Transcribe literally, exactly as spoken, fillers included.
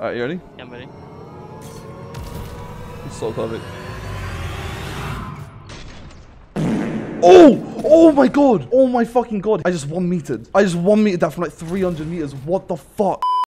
Alright, you ready? Yeah, I'm ready. It's so perfect. Oh! Oh my god! Oh my fucking god! I just one metered. I just one metered that from like three hundred meters. What the fuck?